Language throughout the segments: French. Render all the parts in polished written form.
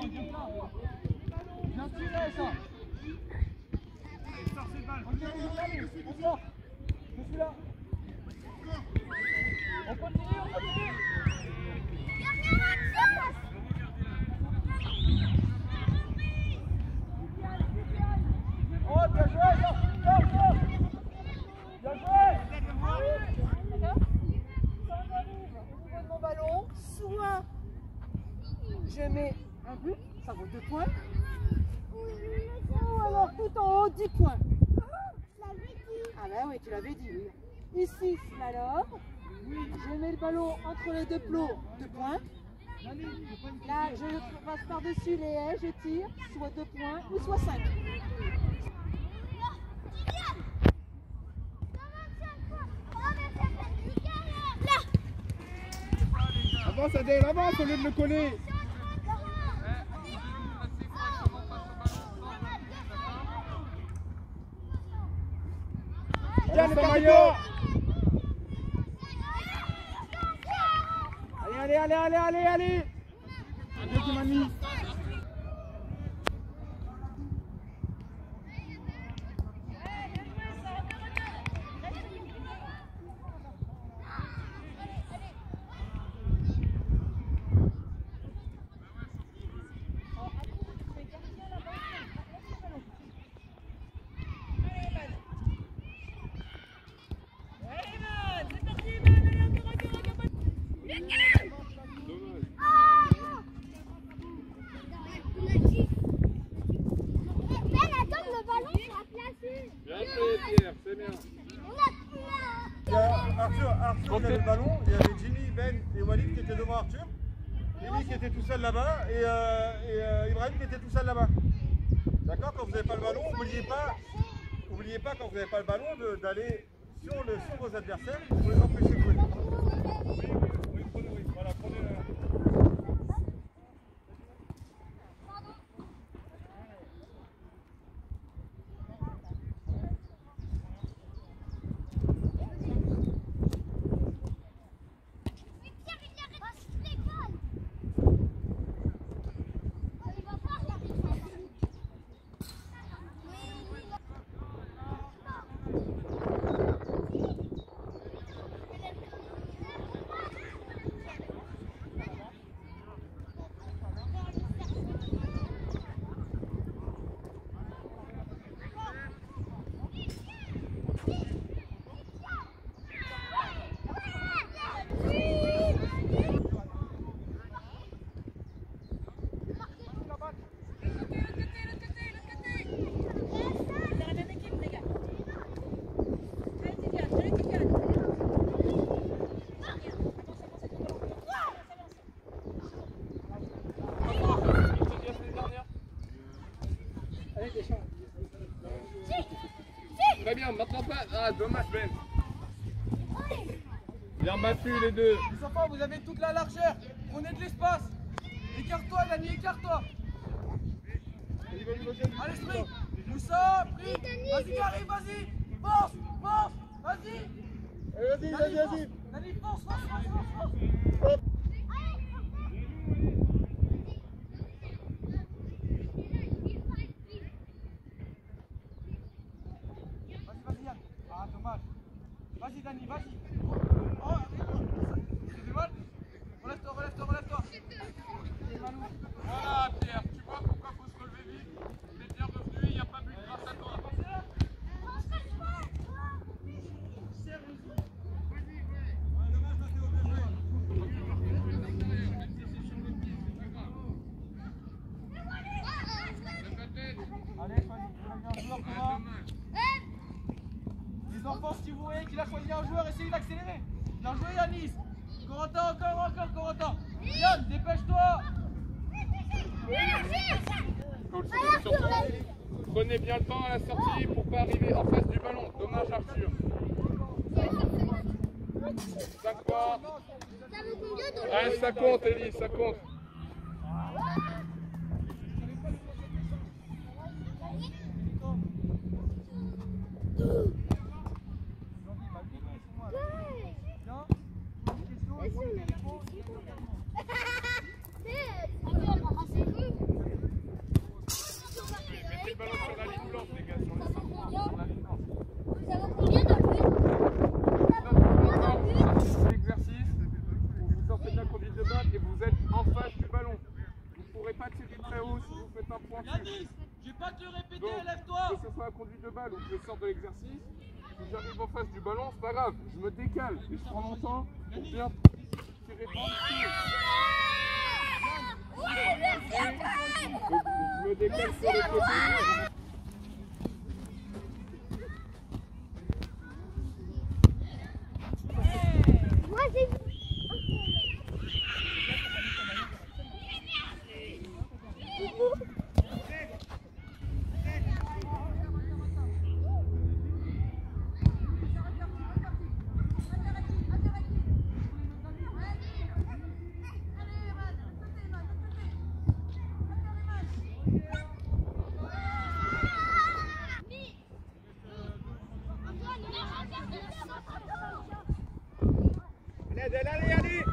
Bien tiré ça. On sort. Je suis là. On continue, on continue. Oh, bien joué, bien joué. De mon ballon, soit je mets un but, ça vaut 2 points, ou alors tout en haut 10 points. Ah ben oui, tu l'avais dit, oui. Ici, slalom, je mets le ballon entre les deux plots, 2 points. Là, je passe par-dessus les haies, je tire, soit 2 points ou soit 5. Avance Adèle, avance au lieu de le coller. Tiens le maillot. Allez. Adieu Kimani. Arthur il avait le ballon, il y avait Jimmy, Ben et Walid qui étaient devant Arthur, Lily qui était tout seul là-bas et Ibrahim qui était tout seul là-bas. D'accord, quand vous n'avez pas le ballon, n'oubliez pas quand vous n'avez pas le ballon d'aller sur vos adversaires pour les empêcher de jouer. Oui, voilà, prenez Très bien, maintenant pas. Ah, dommage Ben. Bien battu les deux. Les enfants, vous avez toute la largeur. Prenez de l'espace. Écarte-toi, Dani, écarte-toi. Allez, sprint. Moussa, pris. Vas-y, arrive, vas-y. Force, vas-y. Vas-y. Dani, force. Ah, dommage. Vas-y, Dani, vas-y. Oh, c'est du mal. Relève-toi. Voilà, Pierre, tu vois pourquoi il faut se relever vite. Tu es bien revenu, il n'y a pas but grâce à toi. Allez, choisis un joueur, Thomas. Les enfants, si vous voyez qu'il a choisi un joueur, essayez d'accélérer. Bien joué, Yanis. Encore, Corentin. Yann, dépêche-toi. Prenez bien le temps à la sortie pour pas arriver en face du ballon. Dommage, Arthur. 5 points. Ah, ça compte, Elise, ça compte. finance, les gars, sur les 5 points, sur la finance. Vous avez combien de buts? L'exercice où vous sortez de la conduite de balle et vous êtes en face du ballon. Vous ne pourrez pas tirer très haut si vous faites un point dessus. Yanis, je vais pas te le répéter, Donc, lève-toi. que ce soit la conduite de balle ou que je sorte de l'exercice, si j'arrive en face du ballon, c'est pas grave, je me décale et je prends mon temps pour bien tirer par dessus. Donc, je me décale sur le côté. Moi j'ai vu. Adèle, allez, allez!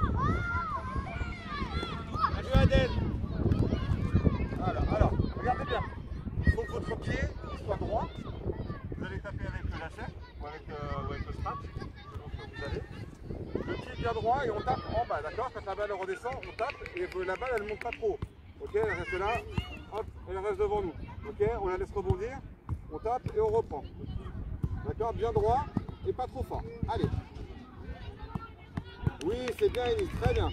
Bien joué, Adèle! Alors, regardez bien. Il faut que votre pied soit droit. Vous allez taper avec la chaîne ou avec le strap, selon ce que vous allez. Le pied bien droit et on tape en bas, d'accord? Quand la balle redescend, on tape et la balle elle monte pas trop. Ok, elle reste là, hop, elle reste devant nous. Ok, on la laisse rebondir, on tape et on reprend. D'accord? Bien droit et pas trop fort. Allez! Oui, c'est bien, Enis, très bien.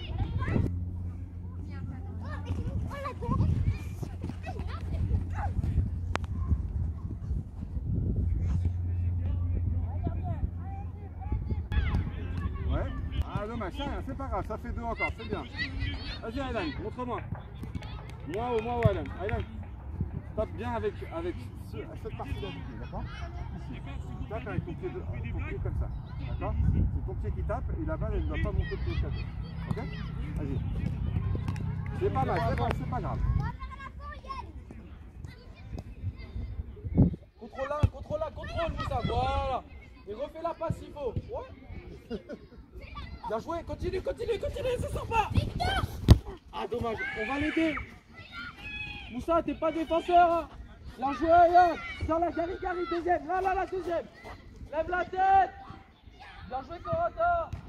Ouais. Ah, dommage, c'est pas grave, ça fait 2 encore, c'est bien. Vas-y, Aylan, montre-moi. Moi ou Aylan. Aylan, tape bien avec cette partie-là du pied, d'accord? Ici. Tape avec ton pied comme ça, d'accord? C'est ton pied qui tape et la balle, elle ne doit pas monter de l'autre côté. Ok? Vas-y. C'est pas mal, c'est pas grave. Contrôle, Moussa, voilà. Et refais la passe s'il faut. Ouais. Bien joué, continue, c'est sympa. Ah, dommage, on va l'aider. Moussa, t'es pas défenseur. Hein. Bien joué, Yann. Sur la Gary, deuxième. Là, deuxième. Lève la tête. Bien joué, Corota.